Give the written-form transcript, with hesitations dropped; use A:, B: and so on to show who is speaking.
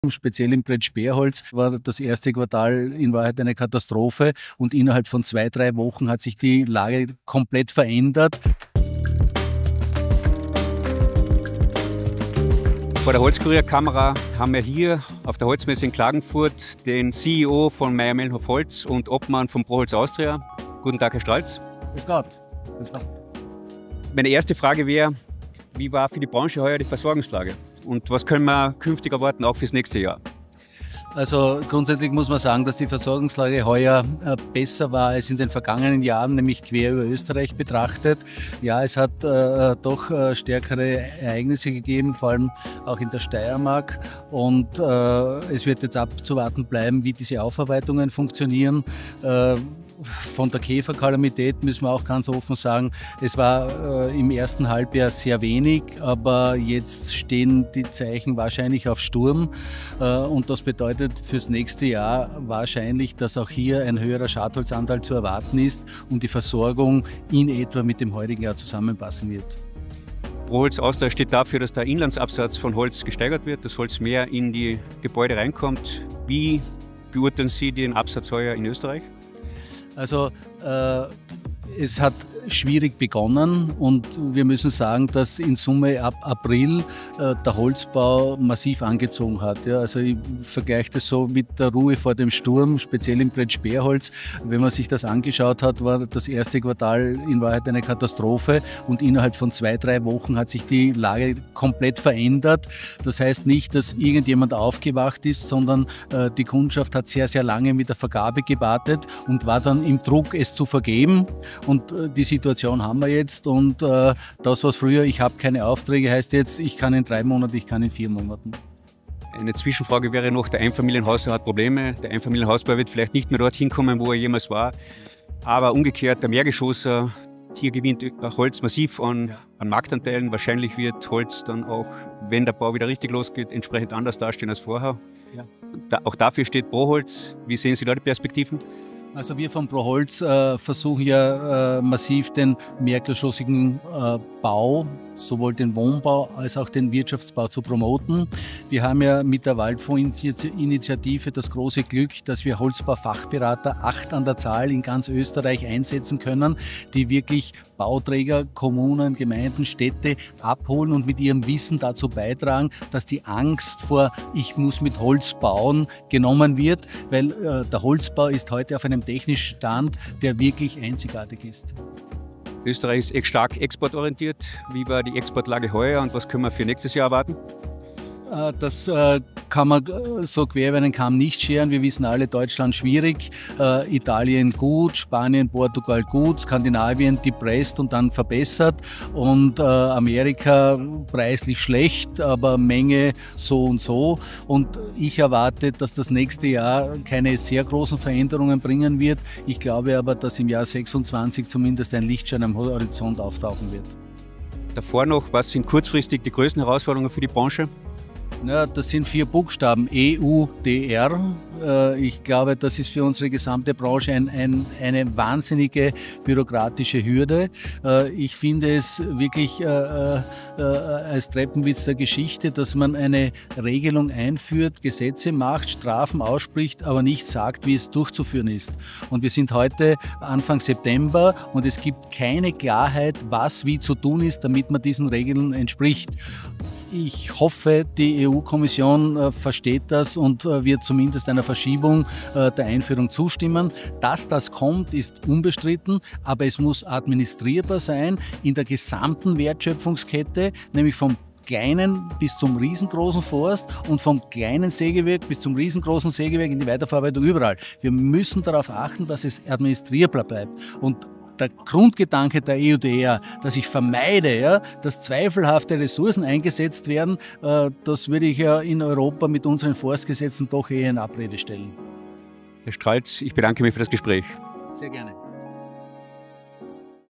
A: Speziell im Brettsperrholz war das erste Quartal in Wahrheit eine Katastrophe und innerhalb von 2-3 Wochen hat sich die Lage komplett verändert.
B: Vor der Holzkurierkamera haben wir hier auf der Holzmesse in Klagenfurt den CEO von Mayr-Melnhof Holz und Obmann von Proholz Austria. Guten Tag, Herr Stralz.
A: Grüß Gott. Grüß Gott.
B: Meine erste Frage wäre, wie war für die Branche heuer die Versorgungslage? Und was können wir künftig erwarten, auch fürs nächste Jahr?
A: Also grundsätzlich muss man sagen, dass die Versorgungslage heuer besser war als in den vergangenen Jahren, nämlich quer über Österreich betrachtet. Ja, es hat doch stärkere Ereignisse gegeben, vor allem auch in der Steiermark. Und es wird jetzt abzuwarten bleiben, wie diese Aufarbeitungen funktionieren. Von der Käferkalamität müssen wir auch ganz offen sagen, es war im ersten Halbjahr sehr wenig, aber jetzt stehen die Zeichen wahrscheinlich auf Sturm und das bedeutet fürs nächste Jahr wahrscheinlich, dass auch hier ein höherer Schadholzanteil zu erwarten ist und die Versorgung in etwa mit dem heurigen Jahr zusammenpassen wird.
B: Proholz Austria steht dafür, dass der Inlandsabsatz von Holz gesteigert wird, dass Holz mehr in die Gebäude reinkommt. Wie beurteilen Sie den Absatz heuer in Österreich?
A: Also es hat schwierig begonnen und wir müssen sagen, dass in Summe ab April der Holzbau massiv angezogen hat. Ja, also ich vergleiche das so mit der Ruhe vor dem Sturm, speziell im Brettsperrholz. Wenn man sich das angeschaut hat, war das erste Quartal in Wahrheit eine Katastrophe und innerhalb von 2-3 Wochen hat sich die Lage komplett verändert. Das heißt nicht, dass irgendjemand aufgewacht ist, sondern die Kundschaft hat sehr, sehr lange mit der Vergabe gewartet und war dann im Druck, es zu vergeben. Und die Situation haben wir jetzt und das, was früher, ich habe keine Aufträge, heißt jetzt, ich kann in 3 Monaten, ich kann in 4 Monaten.
B: Eine Zwischenfrage wäre noch, der Einfamilienhausbau hat Probleme. Der Einfamilienhausbau wird vielleicht nicht mehr dorthin kommen, wo er jemals war. Aber umgekehrt, der Mehrgeschosser, hier gewinnt Holz massiv an Marktanteilen. Wahrscheinlich wird Holz dann auch, wenn der Bau wieder richtig losgeht, entsprechend anders dastehen als vorher. Ja. Auch dafür steht Proholz. Wie sehen Sie da die Perspektiven?
A: Also wir von Proholz versuchen ja massiv den mehrgeschossigen Bau, sowohl den Wohnbau als auch den Wirtschaftsbau zu promoten. Wir haben ja mit der Waldfondsinitiative das große Glück, dass wir Holzbaufachberater, 8 an der Zahl in ganz Österreich einsetzen können, die wirklich Bauträger, Kommunen, Gemeinden, Städte abholen und mit ihrem Wissen dazu beitragen, dass die Angst vor ich muss mit Holz bauen genommen wird, weil der Holzbau ist heute auf einem technischen Stand, der wirklich einzigartig ist.
B: Österreich ist stark exportorientiert. Wie war die Exportlage heuer und was können wir für nächstes Jahr erwarten?
A: Das kann man so quer über einen Kamm nicht scheren. Wir wissen alle, Deutschland schwierig, Italien gut, Spanien, Portugal gut, Skandinavien depressed und dann verbessert und Amerika preislich schlecht, aber Menge so und so. Und ich erwarte, dass das nächste Jahr keine sehr großen Veränderungen bringen wird. Ich glaube aber, dass im Jahr 2026 zumindest ein Lichtschein am Horizont auftauchen wird.
B: Davor noch, was sind kurzfristig die größten Herausforderungen für die Branche?
A: Ja, das sind 4 Buchstaben, EUDR. Ich glaube, das ist für unsere gesamte Branche eine wahnsinnige bürokratische Hürde. Ich finde es wirklich als Treppenwitz der Geschichte, dass man eine Regelung einführt, Gesetze macht, Strafen ausspricht, aber nicht sagt, wie es durchzuführen ist. Und wir sind heute Anfang September und es gibt keine Klarheit, was wie zu tun ist, damit man diesen Regeln entspricht. Ich hoffe, die EU-Kommission versteht das und wird zumindest einer Verschiebung der Einführung zustimmen. Dass das kommt, ist unbestritten, aber es muss administrierbar sein in der gesamten Wertschöpfungskette, nämlich vom kleinen bis zum riesengroßen Forst und vom kleinen Sägewerk bis zum riesengroßen Sägewerk in die Weiterverarbeitung überall. Wir müssen darauf achten, dass es administrierbar bleibt. Und der Grundgedanke der EUDR, dass ich vermeide, ja, dass zweifelhafte Ressourcen eingesetzt werden, das würde ich ja in Europa mit unseren Forstgesetzen doch eher in Abrede stellen.
B: Herr Stralz, ich bedanke mich für das Gespräch.
A: Sehr gerne.